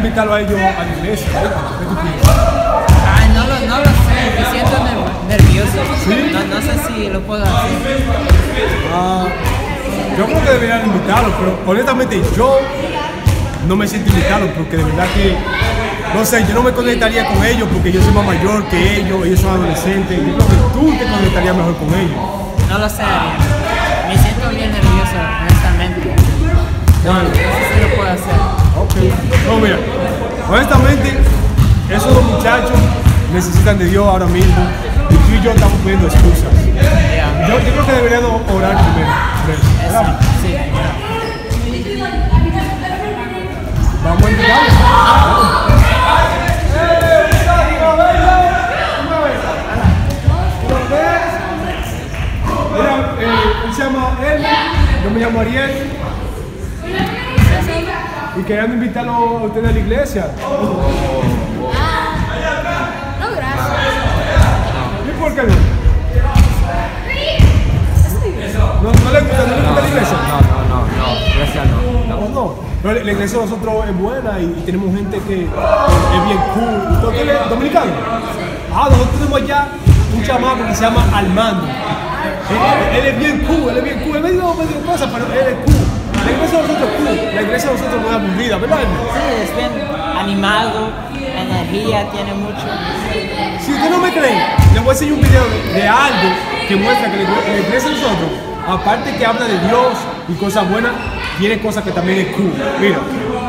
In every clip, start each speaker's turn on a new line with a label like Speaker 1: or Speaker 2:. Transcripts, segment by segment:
Speaker 1: invitarlo a ellos a la iglesia. ¿Qué tú piensas?
Speaker 2: Ay, no lo sé, me siento nervioso.
Speaker 1: ¿Sí?
Speaker 2: No sé si lo puedo hacer.
Speaker 1: Yo creo que deberían invitarlos, pero honestamente yo no me siento invitado porque de verdad que, no sé, yo no me conectaría con ellos porque yo soy más mayor que ellos son adolescentes. Yo creo que tú te conectarías mejor con ellos.
Speaker 2: No lo sé, Ariel. Me siento bien nervioso, honestamente. No sé si lo puedo hacer.
Speaker 1: Ok. No, mira, honestamente, esos dos muchachos necesitan de Dios ahora mismo y tú y yo estamos poniendo excusas.
Speaker 2: Yeah.
Speaker 1: Yo creo que deberían orar primero. ¿Verdad?
Speaker 2: Sí.
Speaker 1: Vamos a invitarlos. Mira, él se llama Elmer, yo me llamo Ariel. Y querían invitarlo a ustedes a la iglesia.
Speaker 3: No, gracias.
Speaker 1: ¿Y por qué no? ¿No le gusta la iglesia?
Speaker 4: No, gracias no.
Speaker 1: Pero la iglesia de nosotros es buena y tenemos gente que es bien cool. ¿Usted es dominicano? Nosotros tenemos allá un chamaco que se llama Armando. Él es bien cool. Él es medio cosa, pero él es cool. La iglesia de nosotros es cool. La iglesia de nosotros no es aburrida, ¿verdad?
Speaker 2: Sí, es bien animado, energía, tiene mucho.
Speaker 1: Si usted no me cree, le voy a enseñar un video de algo que muestra que la iglesia de nosotros, aparte que habla de Dios y cosas buenas, tiene cosas que también es cool. Mira.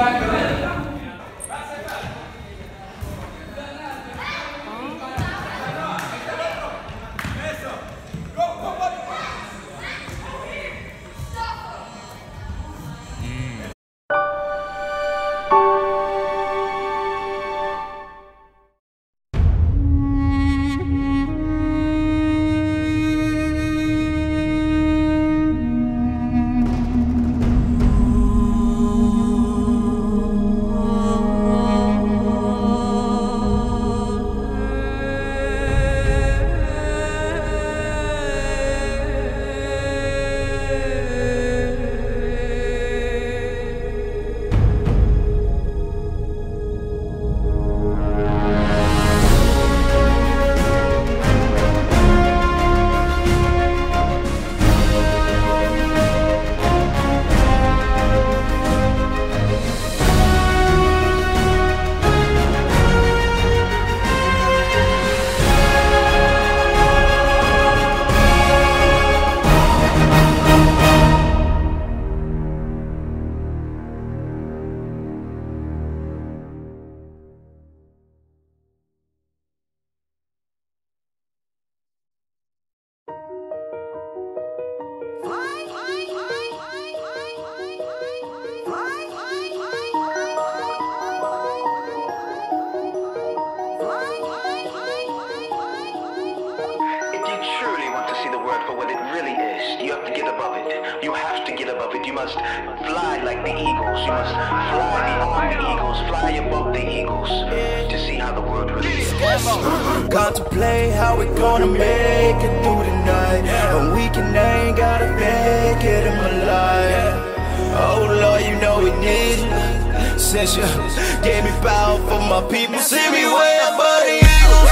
Speaker 5: You have to get above it. You must fly like the eagles. You must fly beyond the eagles. Fly above the eagles to see how the world really is.
Speaker 6: Contemplate how we gonna make it through the night. And we ain't gotta make it in my life. Oh Lord, you know we need you. Since you gave me power for my people, see me way above the eagles.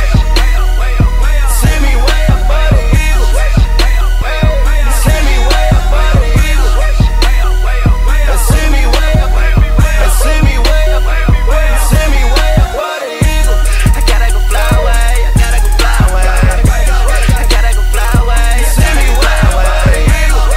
Speaker 6: See me way above the eagles. See me way above the eagles. See me way above. See me way above. See me way above the eagles. I gotta go fly away. I gotta go fly away. I gotta go fly away. See me way above the eagles.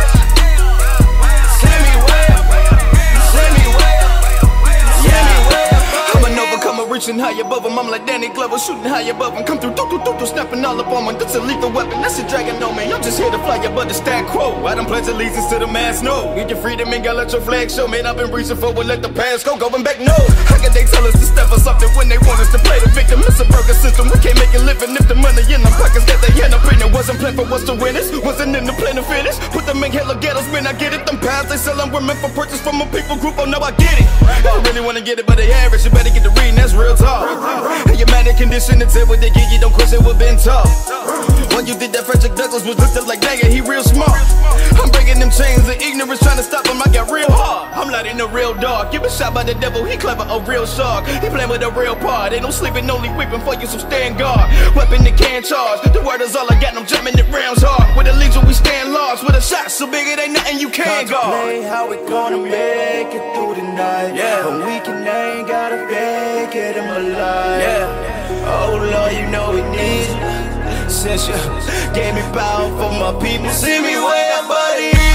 Speaker 6: See me way above. See me way above. See me way above. I'm an overcomer, reaching high above them. I'm like Danny Glover, shooting high above them. Come through, snapping all up on me. That's a lethal weapon. That's a dragon on me. I'm just here to fly above the stack quo. I done pledge allegiance to the mass, no. Get your freedom and gotta let your flag show. Man, I've been reaching forward, let the past go. Going back, no. How can they tell us to step or something when they want us to play the victim? It's a burger system. We can't make a living if the money in our pockets that they end up in. It wasn't planned for us to win this. Wasn't in the plan to finish. Put them in hella ghettos, man, I get it. Them pounds they sellin' were meant for purchase from a people group. Oh, no, I get it. I don't really wanna get it, but they average. You better get the reading, that's real talk. Hey, your manic condition, it's it what they give you. Don't question what been taught. When you did that, Frederick Douglass was listed like, dang it, he real smart. I'm breaking them chains of ignorance, trying to stop him. I got real hard. I'm letting the real dark. You been shot by the devil, he clever, a real shark. He playing with a real part. Ain't no sleeping, only weeping for you, so stand guard. Weapon that can't charge. The word is all I got, I'm jamming it rounds hard. With a legion, we stand large. With a shot so big, it ain't nothing you can't guard.
Speaker 3: Contemplate how we gonna make it through the night.
Speaker 6: Yeah.
Speaker 3: A weekend ain't gotta fake it in my life.
Speaker 6: Yeah.
Speaker 3: Oh Lord, you know we need it.
Speaker 6: Since you gave me power for my people, see me way up, buddy.